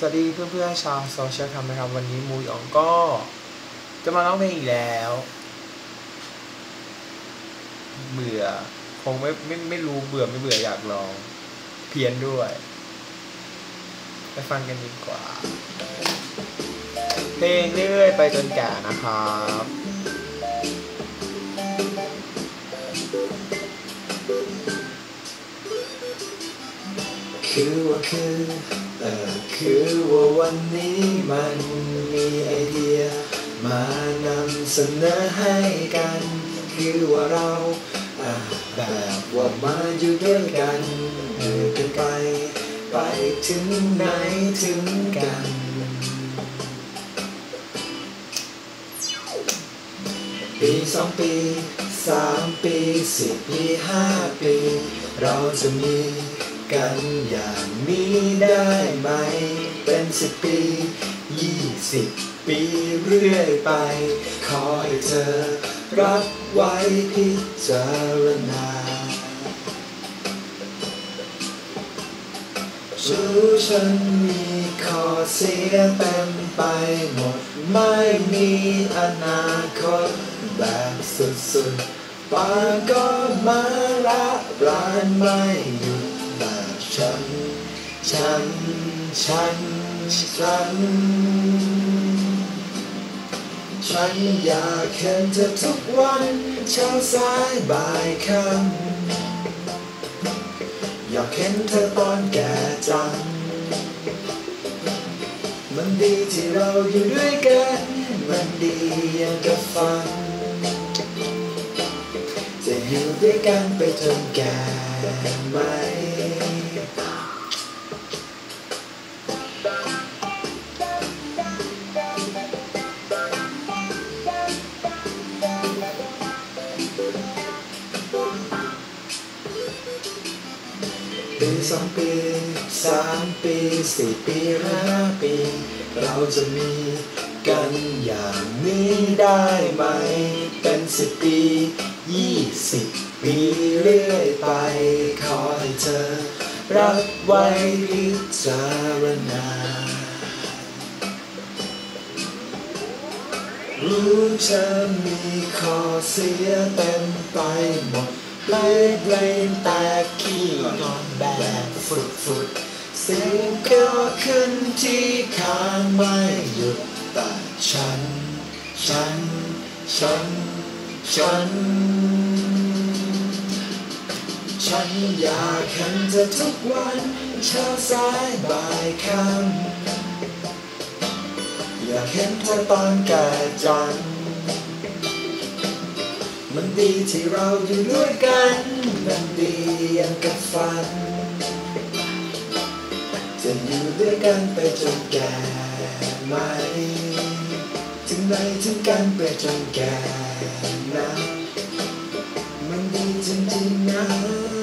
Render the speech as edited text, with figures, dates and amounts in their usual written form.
วัสดีเพื่อนๆชาวโซเชียลแคมนะครับวันนี้มูหยองก็จะมาร้องเพลงอีกแล้วเบื่อคงไม่รู้เบื่อไม่เบื่ออยากลองเพี้ยนด้วยไปฟังกันดีกว่าเพลงเรื่อยไปจนแก่นะครับคือว่าวันนี้มันมีไอเดียมานำเสนอให้กันคือว่าเราแบบว่ามาอยู่ด้วยกันกันไปถึงไหนถึงกันปี2 ปี3 ปี10 ปี5 ปีเราจะมีกันอย่างนี้ได้ไหมเป็น10 ปี20 ปีเรื่อยไปขอให้เธอรับไว้พิจารณาฉันมีข้อเสียเต็มไปหมดไม่มีอนาคตแบบสุดๆปากก็มาละรานไม่หยุดแบบฉันอยากเห็นเธอทุกวันเช้าสายบ่ายค่ำอยากเห็นเธอตอนแก่จังมันดีที่เราอยู่ด้วยกันมันดีอย่างกับฝันจะอยู่ด้วยกันไปจนแก่ไหมปี2 ปี3 ปี4 ปี5 ปีเราจะมีกันอย่างนี้ได้ไหมเป็น10 ปี20 ปีเรื่อยไปขอให้เธอรับไว้พิจารณารู้จะมีข้อเสียเต็มไปหมดเพลงแต่ขี้งอนแบบฟุดเสียงก็ขึ้นที่ข้างไม่หยุดแต่ฉันอยากเห็นเธอทุกวันเช้าสายบ่ายค่ำอยากเห็นเธอตอนแก่จังมันดีที่เราอยู่ด้วยกันมันดีอย่างกับฝันจะอยู่ด้วยกันไปจนแก่ไหมถึงไหนถึงกันไปจนแก่นะมันดีจริงๆนะ